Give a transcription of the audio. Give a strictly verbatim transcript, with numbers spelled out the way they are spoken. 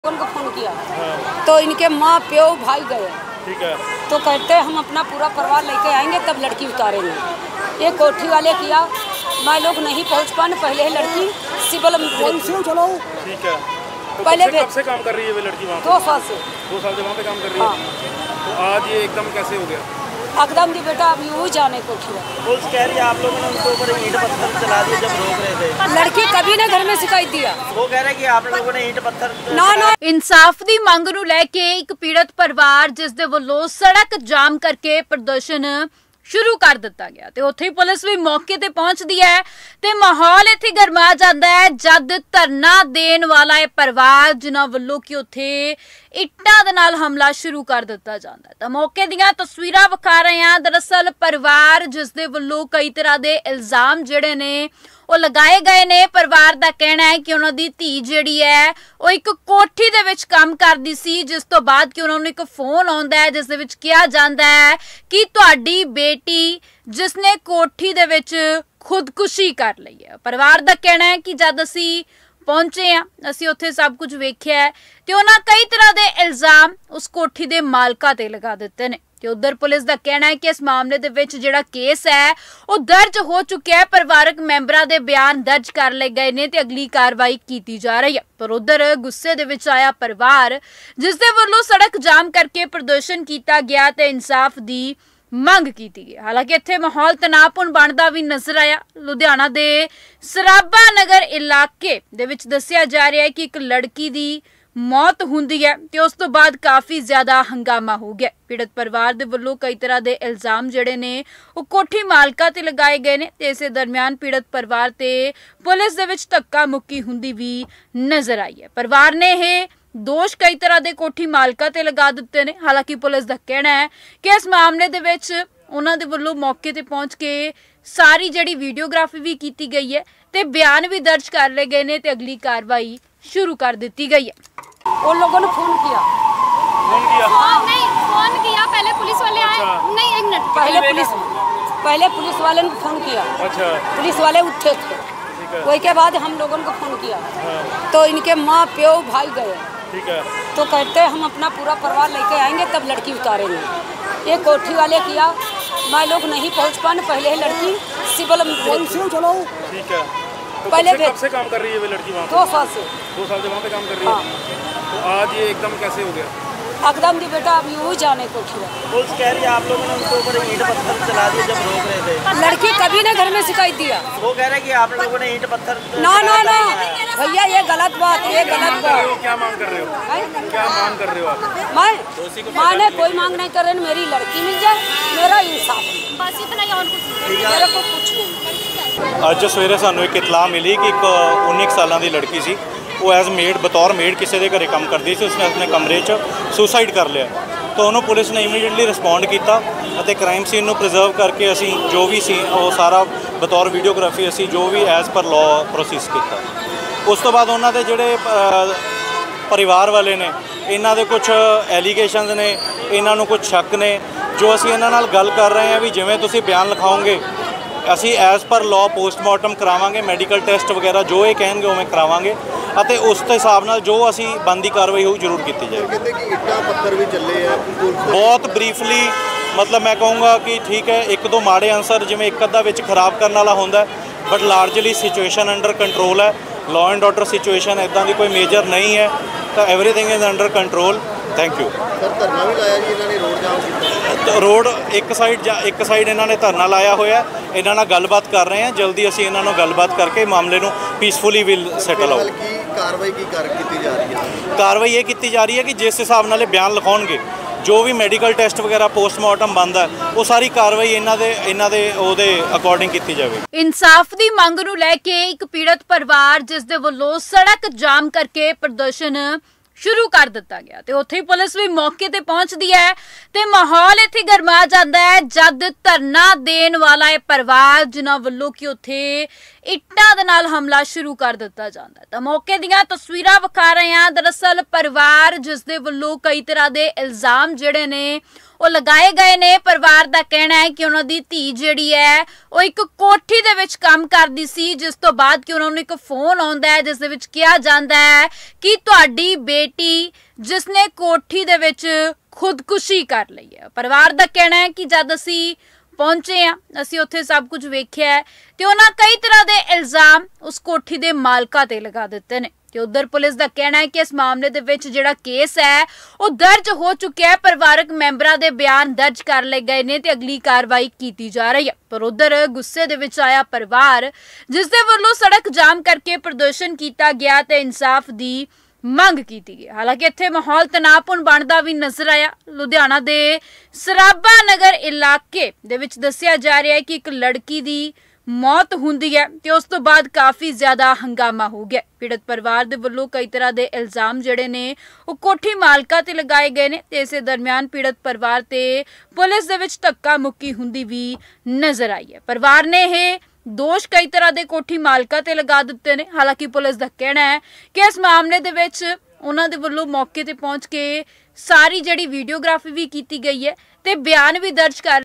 उनको फोन किया। हाँ। तो इनके माँ प्यो भाई गए। ठीक है। तो कहते हम अपना पूरा परिवार लेके आएंगे तब लड़की उतारेंगे। ये कोठी वाले किया, मैं लोग नहीं पहुंच पाने, पहले ही लड़की सिविल में चलो। ठीक है। तो पहले कब से काम कर रही है वो लड़की वहाँ? दो साल से। दो साल से वहाँ पे काम कर रही है। हाँ। तो आज ये एकदम कैसे हो गया? एकदम जी बेटा अब यूँ जाने कोठी पुलिस कह रही है आप लोगों ने उनके ऊपर ईंट पत्थर चला दिए जब रोक रहे थे। लड़की कभी ने घर में शिकायत दिया। वो कह रहे कि आप लोगों ने ईंट पत्थर ना ना इंसाफ दी मंग नूं लैके एक पीड़ित परिवार जिस दे वल्लों सड़क जाम करके प्रदर्शन शुरू कर दिता गया ते उत्थे पुलिस भी मौके ते पहुंचदी है ते माहौल इत्थे गरमा जांदा है जद धरना देण वाला है परिवार जिन्हां वल्लों कि उत्थे इट्टां दे नाल हमला शुरू कर दिता जांदा है। तां मौके दीयां तस्वीरां विखा रहे हैं। दरअसल परिवार जिस दे वल्लों कई तरह दे इल्जाम जिहड़े ने ਉਹ लगाए गए ने। परिवार का कहना है कि उन्होंने धी जिहड़ी है वो एक कोठी दे विच काम करदी सी, जिस तो बाद कि उन्होंने एक फोन आउंदा है जिस दे विच कहा जांदा है कि तुहाडी बेटी जिसने कोठी दे विच खुदकुशी कर लई है। परिवार का कहना है कि जद असी पहुंचे हाँ असी उत्थे सब कुछ वेख्या है ते उन्हां कई तरह के इल्जाम उस कोठी दे मालकां ते लगा दिते ने। ते उधर पुलिस का कहना है कि इस मामले दे विच जिहड़ा केस है वो दर्ज हो चुका है। परिवारक मैंबरां दे बयान दर्ज कर लए गए ने ते अगली कार्रवाई की जा रही है। पर उधर गुस्से दे विच आया परिवार जिस दे वल्लों सड़क जाम करके प्रदर्शन किया गया ते इंसाफ दी मंग की गई। हालांकि इत्थे माहौल तनावपूर्ण बनदा भी नजर आया। लुधियाना दे सराबा नगर इलाके दे विच दस्सिया जा रहा है कि एक लड़की दी मौत हुंदी है ते उस तो बाद काफी ज्यादा हंगामा हो गया। पीड़ित परिवार दे वल्लों कई तरह दे इल्जाम जिहड़े ने वो कोठी मालका ते लगाए गए ने ते इस दरमियान पीड़ित परिवार ते पुलिस दे विच धक्का मुक्की हुंदी भी नजर आई है। परिवार ने यह दोष कई तरह दे कोठी मालका ते लगा दिते ने। हालांकि पुलिस दा कहना है कि इस मामले दे विच उन्हां दे वल्लों मौके ते पहुंच के सारी जिहड़ी वीडियोग्राफी भी की गई है ते बयान भी दर्ज कर लए गए ने ते अगली कार्रवाई शुरू कर दी गई है। उन लोगों ने फोन किया। फोन किया? हाँ, नहीं फोन किया, पहले पुलिस वाले आए। अच्छा। नहीं एक मिनट, पहले पुलिस पहले पुलिस वाले ने फोन किया। अच्छा। पुलिस वाले उठे थे, वही के बाद हम लोगों को फोन किया। हाँ। तो इनके माँ प्यो भाई गए। ठीक है। तो कहते हम अपना पूरा परिवार लेके आएंगे तब लड़की उतारेंगे। ये कोठी वाले किया, मैं लोग नहीं पहुँच पाने, पहले ही लड़की सिविल में चलो। ठीक है। तो पहले कब से काम कर रही है वो लड़की वहाँ? दो साल से। दो साल से वहाँ पे काम कर रही है। हाँ। तो आज ये एकदम कैसे हो गया? एकदम जी बेटा अब यूँ जाने कोठी पुलिस कह रही है आप लोगों ने उनके ऊपर ईंट पत्थर चला दिए जब रोक रहे थे। लड़की कभी ने घर में शिकायत दिया। वो कह रहे कि आप लोगों ने ईंट पत्थर ना ना ना भैया ये गलत बात, ये गलत बात। क्या मांग कर रहे हो? क्या मांग कर रहे हो आप? मैं माने कोई मांग नहीं कर रहे, मेरी लड़की मिल जाए, मेरा इंसाफ। बस इतना ही और कुछ मेरे को कुछ नहीं। अज सवेरे सानू एक इतला मिली कि एक उन्नीस साल की लड़की सी, वो एज मेड बतौर मेड किसी के घरे काम करती थी, उसने अपने कमरे च सुसाइड कर लिया। तो उन्होंने पुलिस ने इमीडिएटली रिस्पॉन्ड किया और क्राइम सीन को प्रिजर्व करके असी जो भी सी वो सारा बतौर वीडियोग्राफी असी जो भी एज पर लॉ प्रोसेस किया। उस तो बाद उन्होंने जोड़े परिवार वाले ने इन्हों के कुछ एलीगेशनस ने, इन्हों कुछ शक ने, जो असी इन्हों नाल गल कर रहे हैं भी जिमें तुसी बयान लिखाओगे असी एज पर लॉ पोस्टमार्टम करावांगे, मैडिकल टेस्ट वगैरह जो ये कहेंगे उवें करावांगे ਅਤੇ ਉਸ ਦੇ ਹਿਸਾਬ ਨਾਲ ਜੋ ਅਸੀਂ ਬਣਦੀ ਕਾਰਵਾਈ ਹੋਊ ਜ਼ਰੂਰ ਕੀਤੀ ਜਾਏਗੀ। ਕਹਿੰਦੇ ਕਿ ਇੱਟਾਂ ਪੱਥਰ ਵੀ ਚੱਲੇ ਆ ਬਹੁਤ ਬਰੀਫਲੀ, ਮਤਲਬ ਮੈਂ ਕਹੂੰਗਾ ਕਿ ਠੀਕ ਹੈ ਇੱਕ ਦੋ ਮਾੜੇ ਆਨਸਰ ਜਿਵੇਂ ਇੱਕ ਅੱਧਾ ਵਿੱਚ ਖਰਾਬ ਕਰਨ ਵਾਲਾ ਹੁੰਦਾ, but largely situation under control ਹੈ। ਲਾਅ ਐਂਡ ਆਰਡਰ ਸਿਚੁਏਸ਼ਨ ਇੱਦਾਂ ਦੀ ਕੋਈ ਮੇਜਰ ਨਹੀਂ ਹੈ, ਤਾਂ everything is under control. Thank you sir. ਧਰਨਾ ਵੀ ਲਾਇਆ ਜੀ ਇਹਨਾਂ ਨੇ, ਰੋਡ ਜਾਮ ਕੀਤਾ। ਰੋਡ ਇੱਕ ਸਾਈਡ ਜਾਂ ਇੱਕ ਸਾਈਡ ਇਹਨਾਂ ਨੇ ਧਰਨਾ ਲਾਇਆ ਹੋਇਆ, ਇਹਨਾਂ ਨਾਲ ਗੱਲਬਾਤ ਕਰ ਰਹੇ ਹਾਂ। ਜਲਦੀ ਅਸੀਂ ਇਹਨਾਂ ਨਾਲ ਗੱਲਬਾਤ ਕਰਕੇ ਮਾਮਲੇ ਨੂੰ ਪੀਸਫੁਲੀ ਵਿਲ ਸੈਟਲ ਆਊਟ। ਕੀ ਕਾਰਵਾਈ ਕੀ ਕਰ ਕੀਤੀ ਜਾ ਰਹੀ ਹੈ? ਕਾਰਵਾਈ ਇਹ ਕੀਤੀ ਜਾ ਰਹੀ ਹੈ ਕਿ ਜਿਸ ਹਿਸਾਬ ਨਾਲ ਇਹ ਬਿਆਨ ਲਿਖਾਉਣਗੇ, ਜੋ ਵੀ ਮੈਡੀਕਲ ਟੈਸਟ ਵਗੈਰਾ ਪੋਸਟਮਾਰਟਮ ਬਣਦਾ, ਉਹ ਸਾਰੀ ਕਾਰਵਾਈ ਇਹਨਾਂ ਦੇ ਇਹਨਾਂ ਦੇ ਉਹਦੇ ਅਕੋਰਡਿੰਗ ਕੀਤੀ ਜਾਵੇ। इंसाफ ਦੀ ਮੰਗ ਨੂੰ ਲੈ ਕੇ ਇੱਕ ਪੀੜਤ ਪਰਿਵਾਰ ਜਿਸ ਦੇ ਵੱਲੋਂ ਸੜਕ ਜਾਮ ਕਰਕੇ ਪ੍ਰਦਰਸ਼ਨ शुरू कर दिता गया ते उत्थे पुलिस भी मौके ते पहुंचदी है ते माहौल इत्थे गरमा जांदा है जद धरना देण वाला है परिवार जिन्हां वल्लों कि उत्थे इट्टां दे नाल हमला शुरू कर दिता जांदा है। तां मौके दीयां तस्वीरां विखा रहे हैं। दरअसल परिवार जिस दे वल्लों कई तरह दे इल्जाम जिहड़े ने ਉਹ ਲਗਾਏ ਗਏ ਨੇ। ਪਰਿਵਾਰ ਦਾ ਕਹਿਣਾ ਹੈ ਕਿ ਉਹਨਾਂ ਦੀ ਧੀ ਜਿਹੜੀ ਹੈ ਉਹ ਇੱਕ ਕੋਠੀ ਦੇ ਵਿੱਚ ਕੰਮ ਕਰਦੀ ਸੀ, ਜਿਸ ਤੋਂ ਬਾਅਦ ਕਿ ਉਹਨਾਂ ਨੂੰ ਇੱਕ ਫੋਨ ਆਉਂਦਾ ਹੈ ਜਿਸ ਦੇ ਵਿੱਚ ਕਿਹਾ ਜਾਂਦਾ ਹੈ ਕਿ ਤੁਹਾਡੀ ਬੇਟੀ ਜਿਸ ਨੇ ਕੋਠੀ ਦੇ ਵਿੱਚ ਖੁਦਕੁਸ਼ੀ ਕਰ ਲਈ ਹੈ। ਪਰਿਵਾਰ ਦਾ ਕਹਿਣਾ ਹੈ ਕਿ ਜਦ ਅਸੀਂ ਪਹੁੰਚੇ ਆ, ਅਸੀਂ ਉੱਥੇ ਸਭ ਕੁਝ ਵੇਖਿਆ ਹੈ ਤੇ ਉਹਨਾਂ ਕਈ ਤਰ੍ਹਾਂ ਦੇ ਇਲਜ਼ਾਮ ਉਸ ਕੋਠੀ ਦੇ ਮਾਲਕਾਂ ਤੇ ਲਗਾ ਦਿੱਤੇ ਨੇ। ਤੇ ਉਧਰ ਪੁਲਿਸ ਦਾ ਕਹਿਣਾ ਹੈ ਕਿ ਇਸ ਮਾਮਲੇ ਦੇ ਵਿੱਚ ਜਿਹੜਾ ਕੇਸ ਹੈ ਉਹ ਦਰਜ ਹੋ ਚੁੱਕਿਆ ਹੈ। ਪਰਿਵਾਰਕ ਮੈਂਬਰਾਂ ਦੇ ਬਿਆਨ ਦਰਜ ਕਰ ਲਏ ਗਏ ਨੇ ਤੇ ਅਗਲੀ ਕਾਰਵਾਈ ਕੀਤੀ ਜਾ ਰਹੀ ਹੈ। ਪਰ ਉਧਰ ਗੁੱਸੇ ਦੇ ਵਿੱਚ ਆਇਆ ਪਰਿਵਾਰ, ਜਿਸ ਦੇ ਵੱਲੋਂ ਸੜਕ ਜਾਮ ਕਰਕੇ ਪ੍ਰਦਰਸ਼ਨ ਕੀਤਾ ਗਿਆ ਤੇ ਇਨਸਾਫ ਦੀ ਮੰਗ ਕੀਤੀ ਗਈ। ਹਾਲਾਂਕਿ ਇੱਥੇ ਮਾਹੌਲ ਤਣਾਅਪੂਰਨ ਬਣਦਾ ਵੀ ਨਜ਼ਰ ਆਇਆ। ਲੁਧਿਆਣਾ ਦੇ ਸਰਾਭਾ ਨਗਰ ਇਲਾਕੇ ਦੇ ਵਿੱਚ ਦੱਸਿਆ ਜਾ ਰਿਹਾ ਹੈ ਕਿ ਇੱਕ ਲੜਕੀ ਦੀ ਮੌਤ ਹੁੰਦੀ ਹੈ ਤੇ ਉਸ ਤੋਂ ਬਾਅਦ ਕਾਫੀ ਜ਼ਿਆਦਾ ਹੰਗਾਮਾ ਹੋ ਗਿਆ। ਪੀੜਤ ਪਰਿਵਾਰ ਦੇ ਵੱਲੋਂ ਕਈ ਤਰ੍ਹਾਂ ਦੇ ਇਲਜ਼ਾਮ ਜਿਹੜੇ ਨੇ ਉਹ ਕੋਠੀ ਮਾਲਕਾਂ ਤੇ ਲਗਾਏ ਗਏ ਨੇ ਤੇ ਇਸੇ ਦਰਮਿਆਨ ਪੀੜਤ ਪਰਿਵਾਰ ਤੇ ਪੁਲਿਸ ਦੇ ਵਿੱਚ ਧੱਕਾ ਮੁੱਕੀ ਹੁੰਦੀ ਵੀ ਨਜ਼ਰ ਆਈ ਹੈ। ਪਰਿਵਾਰ ਨੇ ਇਹ ਦੋਸ਼ ਕਈ ਤਰ੍ਹਾਂ ਦੇ ਕੋਠੀ ਮਾਲਕਾਂ ਤੇ ਲਗਾ ਦਿੱਤੇ ਨੇ। ਹਾਲਾਂਕਿ ਪੁਲਿਸ ਦਾ ਕਹਿਣਾ ਹੈ ਕਿ ਇਸ ਮਾਮਲੇ ਦੇ ਵਿੱਚ ਉਹਨਾਂ ਦੇ ਵੱਲੋਂ ਮੌਕੇ ਤੇ ਪਹੁੰਚ ਕੇ ਸਾਰੀ ਜਿਹੜੀ ਵੀਡੀਓਗ੍ਰਾਫੀ ਵੀ ਕੀਤੀ ਗਈ ਹੈ ਤੇ ਬਿਆਨ ਵੀ ਦਰਜ ਕਰ